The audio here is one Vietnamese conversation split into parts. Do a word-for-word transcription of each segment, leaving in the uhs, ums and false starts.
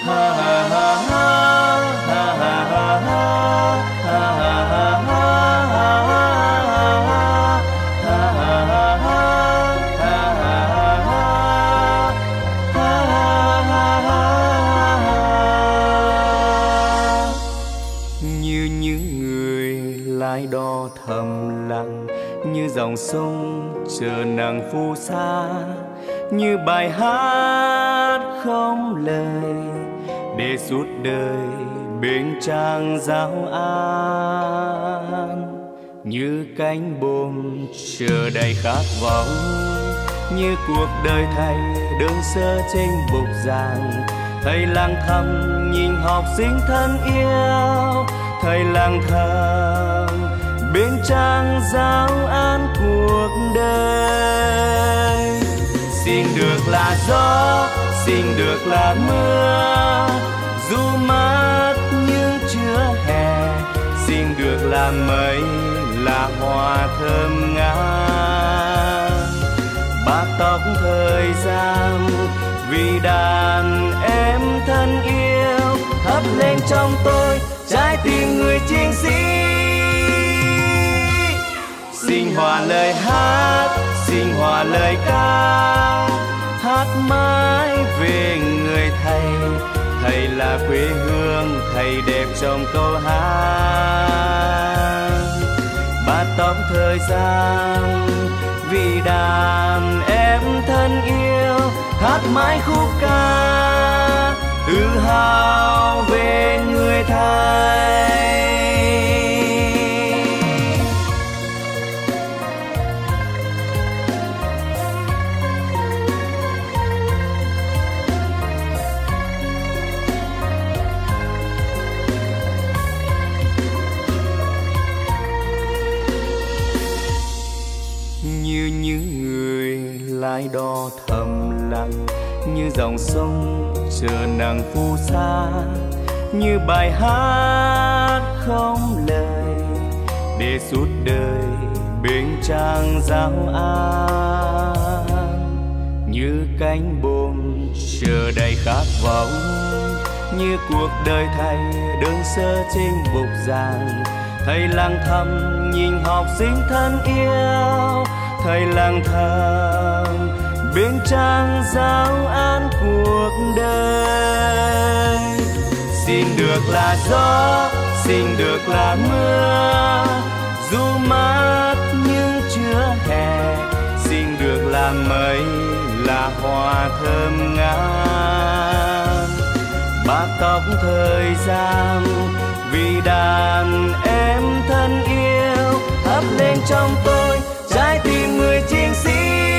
ha ha ha ha ha ha như những người lái đò thầm lặng, như dòng sông chờ nắng phù sa, như bài hát không lời để suốt đời bên trang giáo an, như cánh bom chờ đầy khát vọng, như cuộc đời thầy đơn sơ trên bục giảng. Thầy lang thầm nhìn học sinh thân yêu, thầy lang thầm bên trang giáo an cuộc đời. Xin được là gió, xin được là mưa, dù mát nhưng chưa hè. Xin được là mây, là hoa thơm ngát. Bạc tóc thời gian vì đàn em thân yêu, thắp lên trong tôi trái tim người chiến sĩ. Xin hòa lời hát, xin hòa lời ca, hát mãi về người thầy. Thầy là quê hương, thầy đẹp trong câu hát. Bát tóc thời gian vì đàn em thân yêu, hát mãi khúc ca tự hào về người thầy. Như những người lái đò thầm lặng, như dòng sông chờ nắng phù sa, như bài hát không lời để suốt đời bên trang giáo an, như cánh bom chờ đầy khát vọng, như cuộc đời thầy đơn sơ trên bục giảng. Thầy lang thầm nhìn học sinh thân yêu, thầy lang thầm bên trang giáo an cuộc đời. Xin được là gió, xin được là mưa, dù mát nhưng chưa hè. Xin được là mây, là hoa thơm ngát. Bạc tóc thời gian vì đàn em thân yêu, thắp lên trong tôi trái tim người chiến sĩ.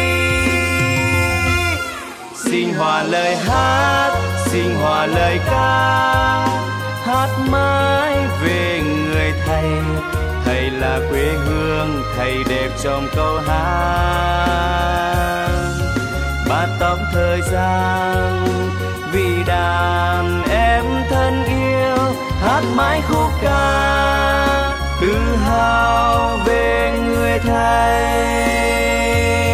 Xin hòa lời hát, xin hòa lời ca, hát mãi về người thầy. Thầy là quê hương, thầy đẹp trong câu hát. Bát tóc thời gian vì đàn em thân yêu, hát mãi khúc ca tự hào về người thầy.